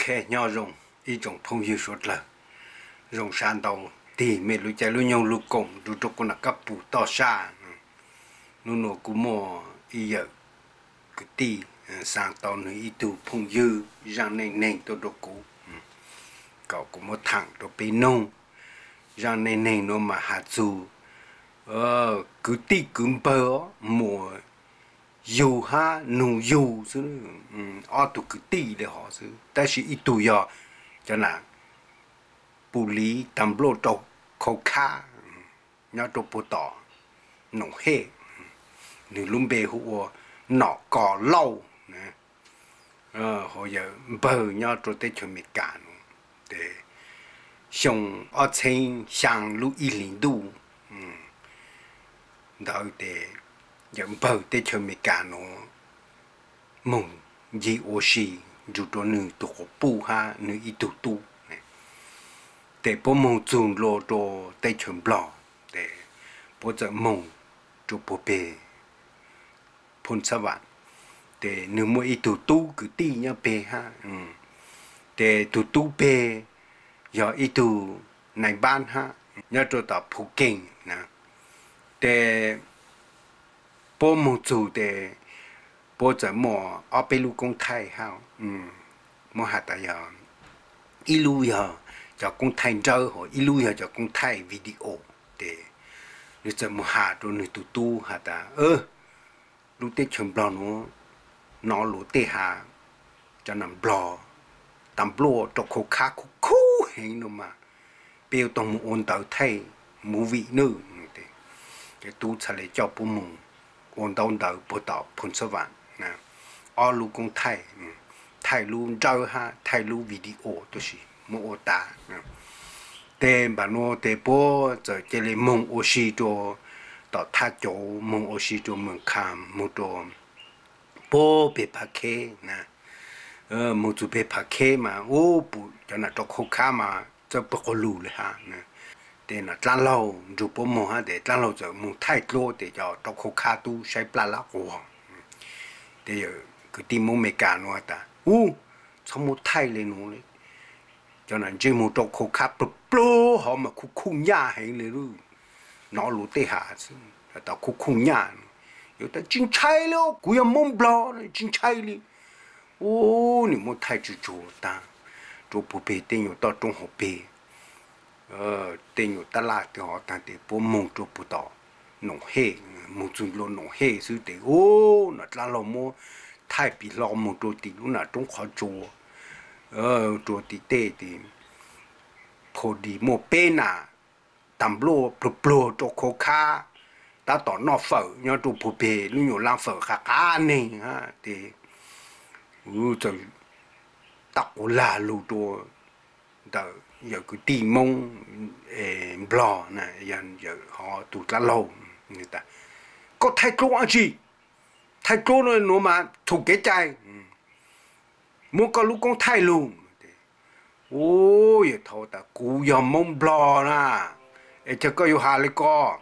khe nhau rồng ý trong phong yêu suốt là rồng san đầu thì mẹ lúc chạy lúc nhau lúc cùng lúc trong con là cấp phụ to xa nó nó cũng mò ý giờ cái tì sang tàu nữa ý tụ phong yêu rằng nên tôi đồ cũ cậu cũng một thằng đồ bê nông rằng nên nó mà hạt dù cứ tì cứ bơ mùa dù ha nung dù chứ ở tụ cứ tì để họ chứ tại vì ít tụ giờ cho nên bù lý tầm lô trâu khâu kha nhớ trâu bù tỏ nông hệ nếu lúc bề hụa nọ cỏ lâu nè hồi giờ bờ nhớ trâu tết cho mình cả để xong ở trên sang lúc y lính đủ đó để giờ bờ tết cho mình cả nó mong gì ô xì dù cho nữ tụ bù ha nữ y tụ tu để bố mong dùng lô đồ tây chuẩn bò để bố giờ mong cho bố bề phun sa vạn để nếu mỗi ít tu cứ ti nhá bề ha để tu bề giờ ít tu này ban ha nhớ cho tập phụ kinh nè để bố mong dùng để bố giờ mò ở bên lu công thái ha mò hạt tại giờ ít lu giờ cho con thay trâu hoặc ít lui cho con thay video để nếu giờ một hạt rồi người tu hạt ta lúc tết chuẩn bò nó lúa tê hà cho nằm bò tầm bò cho khô khá khô hình nó mà bèo tông một ôn tàu thay mũ vị nữ cái tu sẽ lấy cho bố mùng ôn tàu bố tàu phun sơ vạn nè ở lúc con thay luôn trâu ha thay luôn video tôi xí mua ta tên bà nó tên bố giờ chỉ lấy mông ô xí cho tao thắt chỗ mông ô xí cho mông cam mông cho bố bị phá khé nè mông chú bị phá khé mà ô bù cho nó cho khô khá mà cho bố có lùเลยha nè tên là trăn lâu chú bố mông ha để trăn lâu giờ mông thay lô để cho khô khá tu sai plá lá của để cứ tìm mông mẹ cả nó ta sao mông thay lên nó đấy cho nên chỉ một chỗ khô khắp bự họ mà khu nhà hay luôn nó lú tê hạ là tao khu nhà rồi ta chính trái luôn cú em mông bò chính trái đi nếu muốn thay chú ta chú bố bê tên nhiều tao trong học bê tên nhiều ta là thì họ ta để bố mông chú bố tao nông hệ mông chung luôn nông hệ sư để nó là lo mua thay bị lo mông chú thì lúc nào trong khó chú chỗ tí tê thì phổ đi một bên à tầm lô pro cho khó khá ta tỏ nó phở nhớ chỗ phổ bề lúc nhiều làm phở khá này ha thì rồi tao là lù đồ đờ giờ cứ tìm mông bò này giờ họ tụt ra lâu người ta có thay chỗ anh gì thay chỗ nó mà thuộc cái chai muốn có lúc con thay luôn ôi thôi ta cú giờ mông bò na cho có yêu hà lấy co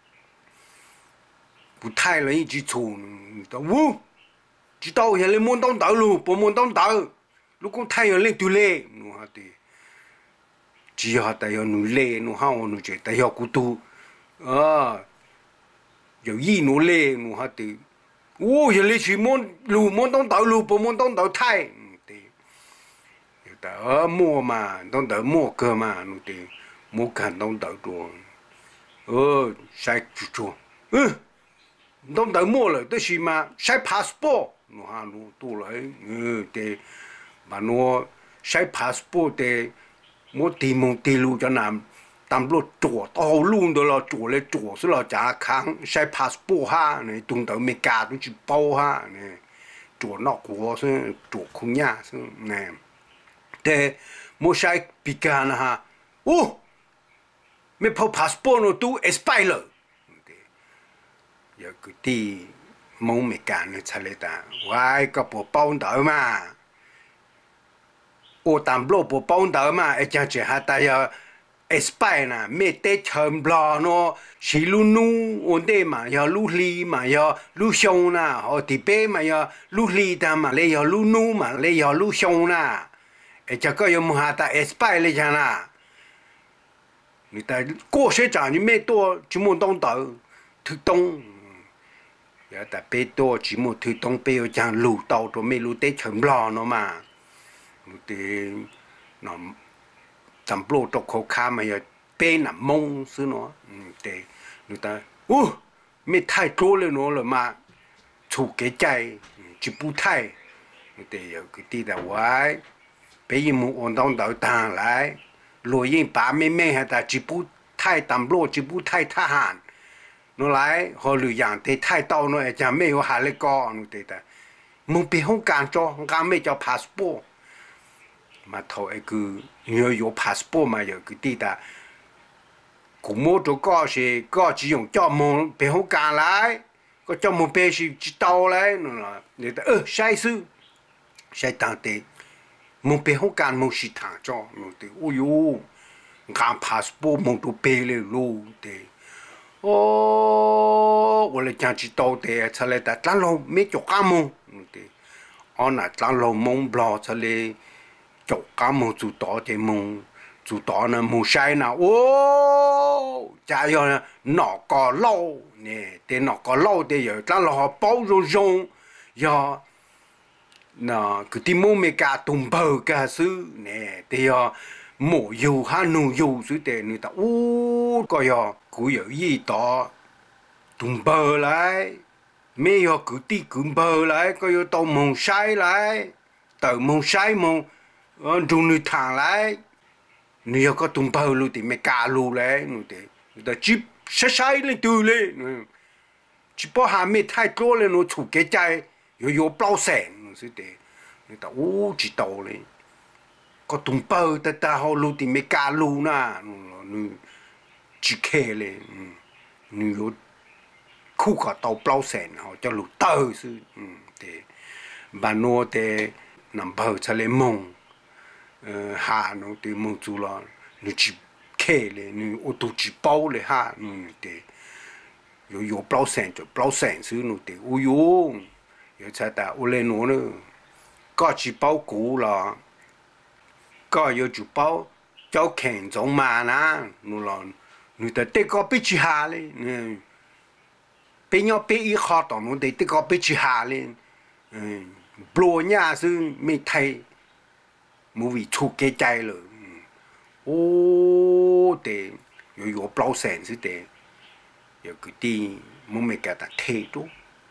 cú thay lấy chỉ chùn tao chỉ tao hiện lên muốn tông tao luôn bộ muốn tông tao lúc con thay lên tu lê nó hả thì chỉ hả tại nó lê nó hao nó chỉ tại họ cú tu giờ gì nó lê nó hả thì hiện lên chỉ muốn tông tao luôn bộ muốn tông tao thay ở mua mà đông đỡ mua cơ mà nó thì mua cả đông đỡ đồ sai chủ đông đỡ mua rồi tôi chỉ mà sai passport nó hà nó tu lại thì mà nó sai passport thì mua tìm mong tìm luôn cho nam tạm lúc chỗ tao luôn đó là chỗ lấy chỗ số là trả kháng sai passport ha này đông đỡ mấy cả tôi chỉ bao ha này chỗ nọ của chỗ không nhá này để mua sai bị can ha mấy phao passport nó tu expire giờ cứ đi mong mấy can nó trả lại ta vài cái bộ bao đỡ mà tạm lô bộ bao đỡ mà chẳng chỉ ha tại giờ expire nè mấy tết chậm bò nó chỉ lu nu ổn định mà giờ lu li mà giờ lu sông nè họ thì bé mà giờ lu li ta mà lấy giờ lu nu mà lấy giờ lu sông nè ai chắc có yếm hà ta expire lên chăng à người ta cố sẽ trả như mấyตัวchỉ muốn đông tàu thứ đông giờ ta béตัวchỉ muốn thứ đông bé ở chăng lù tàu rồi mấy lù tết chấm lò nó mà lù tết nó tầm blo tộc khó khăn mà giờ bé nằm mông xứ nó tết người ta mấy thay trôi lên nó rồi mà chủ cái trái chỉ bù thay người ta giờ cái tí là vậy bây giờ muốn ổn đông tàu tàng lại lùi yên bà mẹ mẹ hay ta chỉ bù thay tầm blo chỉ bù thay tha hàn nó lại họ lười dạng thì thay tàu nó chẳng mấy họ hà lê co nó thế ta muốn bị không can cho không mấy cho passport mà thôi cứ nhớ有 passport mà giờ cứ đi ta cũng mua chỗ có chỉ dùng cho muốn bị không can lại có cho muốn bị chỉ tàu lại nó là người ta sai sự sai tăng thế muốn bị không can muốn chỉ thằng cho nó thế ôi yo ngắm passport muốn đồ bị lên luôn thế我来讲起到的，出来的咱老没做干么，对，那咱老蒙不出来做干么做到的蒙，做到呢蒙晒呢，加上呢哪个老呢，对哪个老的有，咱老包容要那个地蒙没干东北干事呢，对呀。冇油哈农油所以你的个呀，古有一道东北来，没有古地东北来，个要到蒙山来，到蒙山蒙，中你塘来，你要个东北路的没加路来，你的只晒了对嘞，只不还没太多了，我出个在有包山，所以你的知道嘞。có tung bơ ta họ lu thì mấy cá lu na nu chỉ khe lên nu yo khu cả tàu plau sen họ cho lu tơ sư thì bà nô thì nằm bờ cho lên mông hà nó thì mông chú là nu chỉ khe lên nu ô tô chỉ bao lên hà nu thì yo plau sen cho plau sen sư nu thì ô yo cha ta ô lên nó nữa có chỉ bao cũ là có yêu chủ bao cháu khen giống mà na người ta tết có biết chỉ hà lên bây nhau biết ít khó tao nó tết có biết chỉ hà lên bùa nhà sư mình thấy mua vì chụp cái trái rồi để yêu bao sen sư để yêu cái đi muốn mình cái ta thấy đó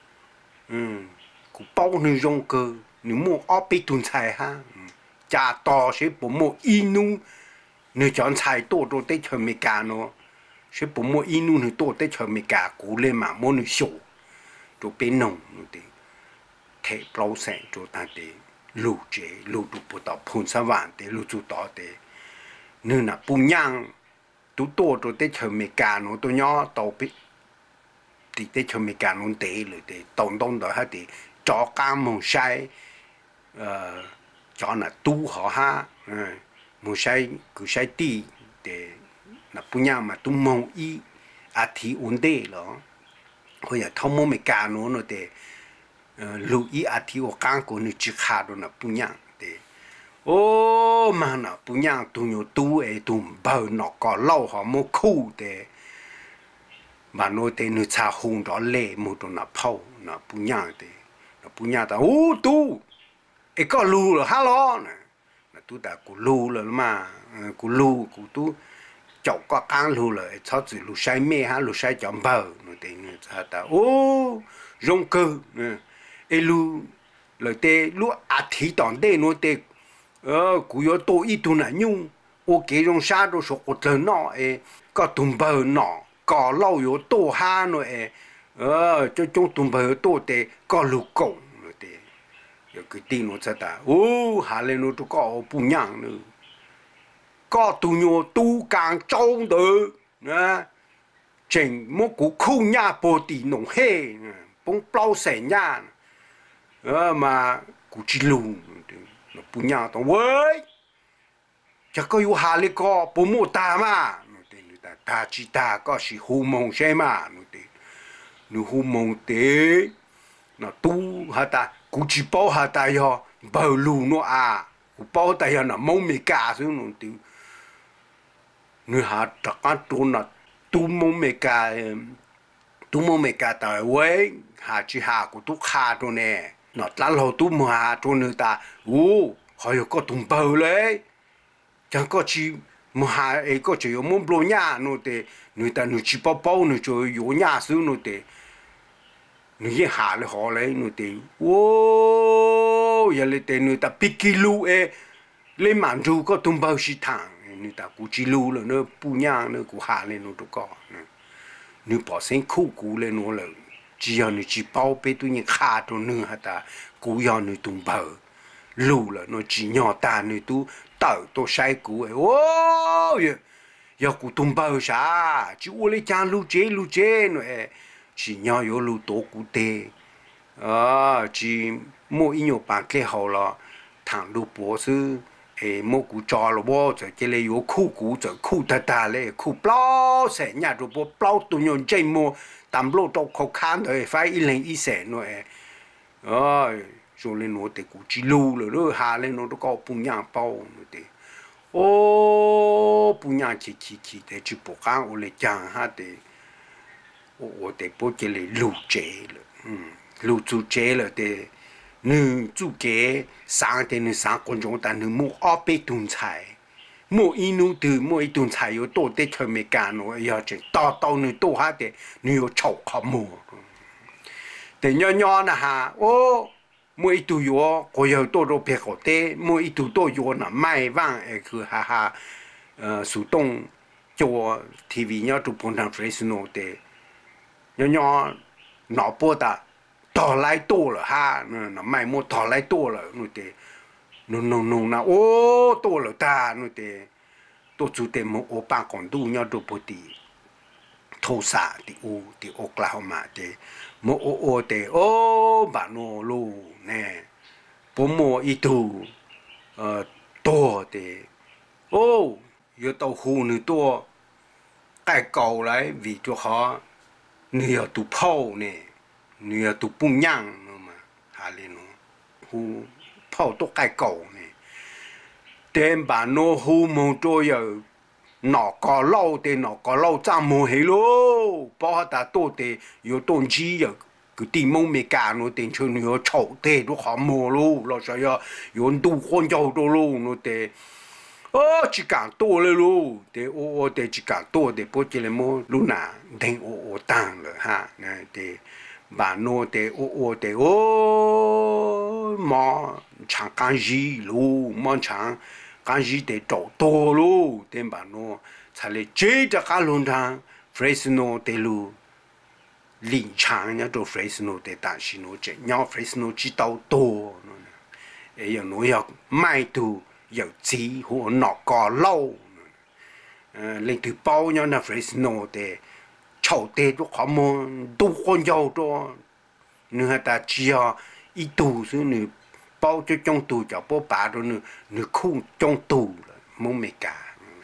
cũng bao nhiêu giống cơ nếu mua ở bên tuần sai ha cha to sẽ bố mộ inu nếu chọn sai tổ tổ tết chờ mấy cả nó sẽ bố mộ inu nếu tổ tết chờ mấy cả cú lên mà môn nếu sổ tổ bên nông thì thể bao sản tổ ta để lù chế lù tụ bộ tàu phun sa vạn để lù tụ tàu để nên là bung nhang tụ tổ tổ tết chờ mấy cả nó tổ nhỏ tàu bị thì tết chờ mấy cả nó để rồi để tổng tổng đó hết thì cho cam mông sai cho là tu họ ha một sai cứ sai ti để là bún nhau mà tu mong y thì ổn định đó bây giờ thông mong mấy cả nó để lưu ý thì ở cang của nó chỉ khá đó là bún nhau để mà là bún nhau tu nhiều tu tu bờ nó có lâu họ mua khu để mà nó để nó cha hùng đó lệ một đó là phao là bún nhau để là bún nhau ta tu có lù rồi hello nè là tôi đã có lù rồi mà có lù của tôi chọn có cán lù rồi sau chỉ lù sai mê ha lù sai chọn bờ rồi thì người ta rong cơ lù rồi tê lù thì tòn tê nó tê của yo tôi ít tu nè nhung cái rong sa đồ số của tớ nọ có tùng bờ nọ có lâu yo tô ha nó cho trong tùng bờ tô tê có lù cổng cái tin nó sẽ ta hà lên nó tôi có bùn nhang nữa có tu nhô tu càng trâu được nè chỉnh một cú khu nhà bồ tì nồng hê bông plau sẻ nhà mà cú chỉ lùn nó bùn nhang tao với chắc có yêu hà lên có bố mô ta mà ta chỉ ta có chỉ hù mông xe mà nó hù mông tế nó tu hà ta cú chỉ bao hà ta yo bờ lù nó cú bao tay là Moob Meskas xuống nó tiêu người hạ tất cả tu là tu Moob Meskas tại vậy hạ chỉ hạ của tu khá rồi nè nó ta lâu tu mà hạ rồi người ta họ có tung bao lấy chẳng có chỉ mà hạ ấy có chỉ có muốn bao nhà nó để người ta người chỉ bao người cho có nhà xuống nó để người hạ lại họ lấy nó để giờ lại để người ta biết kilo ấy lấy màn ru có tung bao xí thang người ta cũng chỉ lưu là nó bu nhà nó cũng hạ lên nó đâu có nếu bỏ sinh khu cũ lên nó là chỉ là người chỉ bao bê tôi những khá cho nữa hả ta cũ giờ người tung bao lưu là nó chỉ nhỏ ta người tu tạo tôi sai cũ ấy giờ cũ tung bao sao chỉ ô lấy cha lưu chế nó chỉ nhỏ yếu lưu tổ cũ tê chỉ mỗi nhiều bạn cái hậu là thằng lưu bố sư mỗi cú trò là bố rồi cái này có khu cú rồi khu ta lấy khu bao sẽ nhà rồi bố bao tụi nhon chơi mua tạm lô đâu khó khăn rồi phải ít lần ít sẽ nữa rồi lên nó để cú chỉ lưu rồi đó hà lên nó có bún nhang bao nữa để bún nhang chỉ để chỉ bộ cang ở lại chẳng ha để để bố cái này lưu chế rồi lưu chế rồi để nữ主角生的女生观众，但是冇二百吨菜，冇一弄的冇一吨菜要多的全没干咯，要这到你多下的，你要炒好冇。但nhỏ那哈，每一度药我要多多别个的，每一度多药那卖完去哈手动做 TV 要做碰上 Fresno 的，nhỏ脑波的。ต่อไล่ตัวเหรอฮะน่ะไม่หมดต่อไล่ตัวเหรอนู่นเตนู่นนะตัวเหรอตานู่นเตตัวจุดเตมโอปังก่อนดูยอดดูปกติโทสะที่โอกลาโฮมาเตโมเตบาโนลูเนี่ยผมโมอีตูตัวเตอยู่ตัวหูนึงตัวใกล้เก่าเลยวิจุเขาเนี่ยตัวพ่อเนี่ยngười tụ bung nhang mà hà lên nó hu phao tụ cái cầu này tên bà nó hu mông trôi giờ nó có lâu trăm mùa hết lô bao ta tổ thì有东西giờ cứ tìm Moob Meskas nó tên cho nó chậu thế nó khó mùa luôn là sao giờ有đủ con dâu đồ luôn nó tên chỉ càng tổ lên luôn để để chỉ càng tổ để bố chỉ là mua lúc nào đánh tăng rồi ha này để bà nô tê tê mà chẳng can gì luôn mà chẳng can gì để trộn to luôn tên bà nô才来接着个论坛 Fresno 的路临场那做 Fresno 的但是喏这鸟 Fresno 知道多喏要喏要卖度有机或哪个路令到包鸟那 Fresno 的炒的都好么都很要多你看他只要一度是你包就中度就包把到你空中度了Moob Meskas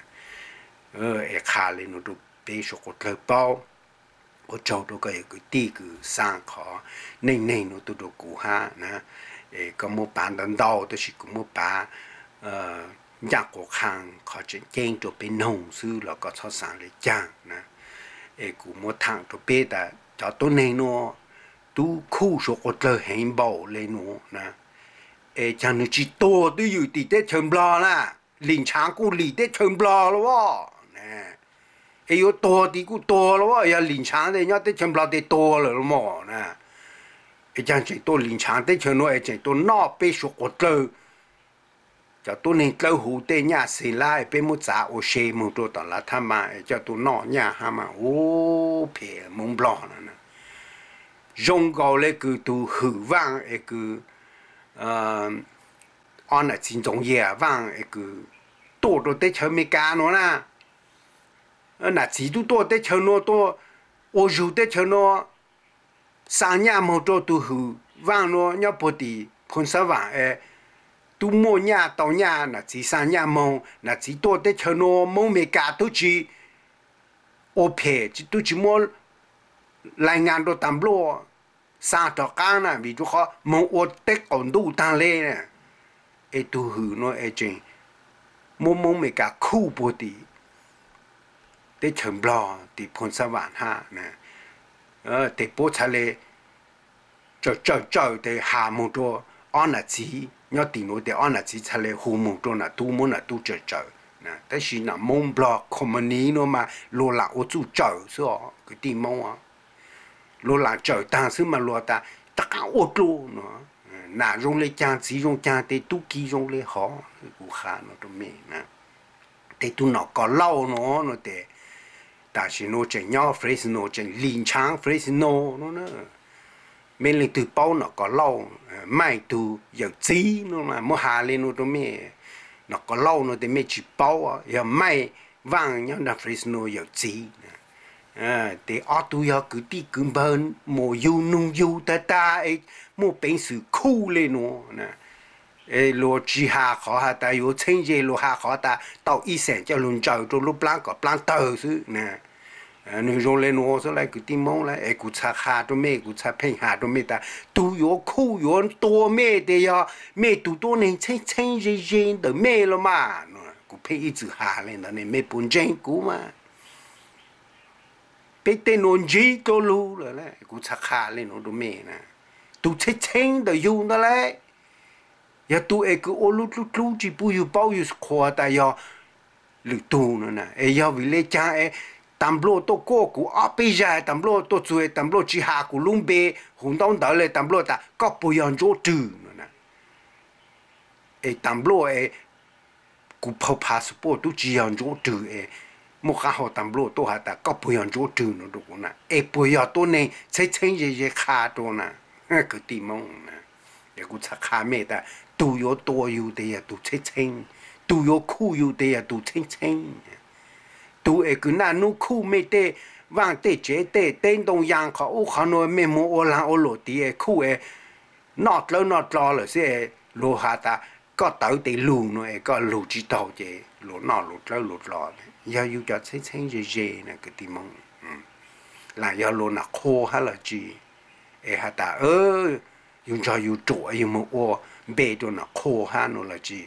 ขาเลยnó được bé số cột lời bao ở châu đó cái tí cái sang khó nên nó tụi đồ cũ ha nè có một bạn đàn đầu tôi chỉ có một bạn nhạc của hàng khó chuyện chen cho bên nông sư là có so sánh để chăng nè cũng một thằng cho bé ta cho tôi nên nó tu khu số cột lời hình bảo lên nó nè chẳng nó chỉ to tôiอยู่ติดได้เชิงบลอน่ะลิงช้างกูหลีได้เชิงบลอแล้ววะ有多的กู多了哇，要林场的，要得全部得多了嘛呢。一讲最多林场的全部一讲多那边说我走，叫多年走后的伢谁来，别么咋我谁么做到了他妈叫多那伢他妈撇蒙不了呢。用高那个都很旺一个按那金钟也旺一个多都得全没干了呢。那几度多的车诺多，我有的车诺，三年没做都好，完了要不的碰上完都没年到年那几三年没，那几多的车诺Moob Meskas都去，我陪都去么来按到当路，三条干呢，比如说没我得广度当来呢， tu hư nó chuyện mong mấy cả khu bồ tì để chấm bò thì phun sa vạn ha nè để bố trả lệ cho để hà mong cho anh là gì nhớ tiền nó để anh là gì trả lệ hồ mong cho là tu cho nèแต่是那蒙不了，可么你那嘛罗拉我做找是哦，个地蒙啊，罗拉找，但是嘛罗达大家我做呢，那用来讲只用讲的都几用来好，我看那都没呢，得都那个老呢得，但是那真要 phrase 那真临场 phrase 那呢。mình lên từ bao nó có lâu mai từ giờ gì nó mà mua hà lên nó mới nó có lâu nó thì mới chỉ bao giờ mai vàng nhá là phải nó giờ gì để ở tu giờ cứ đi cứ bận mua yêu nung yêu ta ấy mua bánh sự khu lên nó nè lo chỉ hà khó hà ta yêu chân gì lo hà khó ta tàu y sản cho luôn trời cho lúc plan có plan tờ chứ nè nếu dùng lên nó sẽ lại cứ tìm mong lại cứ chả hà cho mẹ cứ chả phèn hà cho mẹ ta tu yếu khu yếu to mẹ để ya mẹ tu to nên chân gì để mẹ lo mà cứ phèn ít chữ hà lên đó nên mẹ buồn chân cú mà bé tên non gì cho lu rồi đấy cứ chả hà lên nó cho mẹ nè tu chân để dùng đó đấy ya tu cứ ô lu chỉ bao nhiêu khoa ta ya lự tu nữa nè ya vì lẽ cha tầm lô tô cô của ở bây giờ tầm lô tô chuối tầm lô chỉ hạ của lung bê hùng đông đỡ lại tầm lô ta có bồi dưỡng chỗ trừ nữa nè tầm lô của phao passport tu chỉ dưỡng chỗ trừ một cái họ tầm lô tô hạ ta có bồi dưỡng chỗ trừ nữa đúng không nè bồi dưỡng tô này sẽ change gì khá đồ nè cái tìm mong nè cũng chắc khá mẹ ta tu yếu tô yếu đây tu sẽ change tu yếu khu yếu đây tu sẽ change tu cứ na nu khu mê tê vang tê chế tê tên đông yang khó u khó nói mê mô ô lang ô lộ tí khu nọt lo là sẽ lô hà ta có tới tê lù nó có lù chỉ tàu chế lô nọ lụt lo giờ yêu cho thấy dễ nè cái tìm mong là giờ lô nà khô hay là gì hà ta dùng cho yêu chỗ yêu mô ô bê cho nà khô ha nó là gì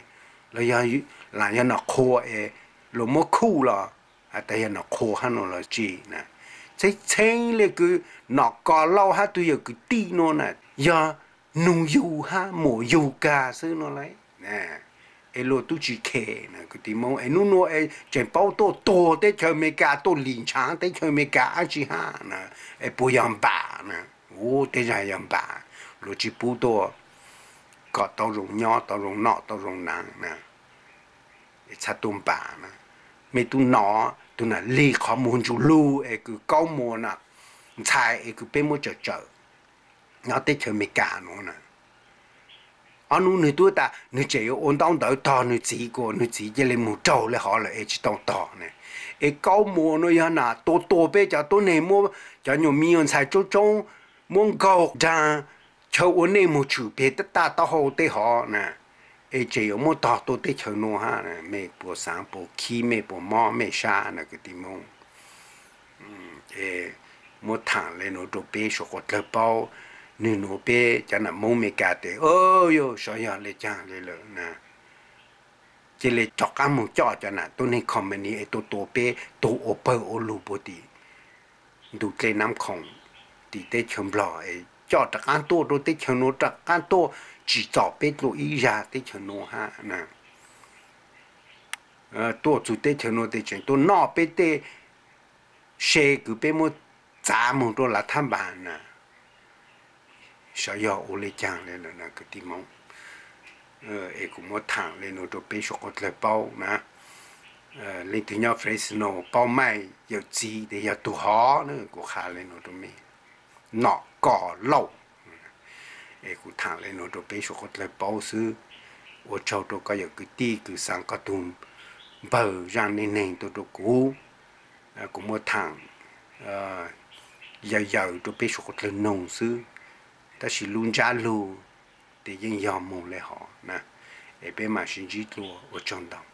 là giờ nà khô lô mô khu là tại vì nó khó khăn là gì nè, cái chân là cứ nó có lâu ha tôi giờ cứ đi nó nè, giờ nung yêu ha mổ yêu cả xứ nó lấy nè, lô tôi chỉ kể nè, cái tí mong nó chỉ bao tô để chơi mấy cả tô liền sáng để chơi mấy cả chỉ ha nè, bồi dưỡng bà nè, để ra dưỡng bà, lô chỉ bù tô có tao rồng nhỏ tao rồng nọ tao rồng nặng nè, chặt tôm bà nè, mấy tu nọ tu là li khó muốn chú lu cứ câu mua nè xài cứ bên mua chợ nó tết chơi mấy cả nó nè anh nu tu ta nu chỉ ôn đông đỡ to nu chỉ cho lên mua trâu lên họ là chỉ đông to nè câu mua nó ya nè to bé cho tôi này mua cho nhiều miếng xài trong muốn câu ra cho ôn này mua chủ bé tất ta tao hồ tê họ nè chỉ có một tọt tôi tết chơi nó ha nè mẹ bộ sáng bộ khí mẹ bộ mò mẹ sa nè cái tim mông một thằng lên nó đồ bé số cột lợp bao nửa nó bé cho nó mông mẹ cả thế yo sao giờ lên chàng lên lợ nè chỉ lên chọc ăn một chọ cho nè tôi nên comment này tôi bé tôi ô bơ ô lù bồ đi đủ cái nắm khổng thì tết chơi bò chọ đặc ăn tôi tết chơi nó đặc ăn tôi chỉ cho biết lo ý ra để cho nó ha nè tôi chủ để cho nó để cho tôi nọ biết để xe cứ biết một giá một đô la tham bản nè sao giờ ô lê chàng lên là cái tim mong cũng một thằng lên nó tôi biết số có thể bao nè lên từ nhau phrase nó bao mai giờ gì để giờ tụ họ nữa cũng khá lên nó tôi mi nọ cỏ lâu cũng thằng lên nó đồ bé số có thể bao sư, ở châu tôi có cái tí cứ sang cái tùng bờ ra nên tôi đồ cũ, cũng một thằng giờ đồ bé số có thể nông sư, ta chỉ luôn trả lù để những dòng mù lại họ nè, bên mà sinh chỉ lúa ở trong đồng.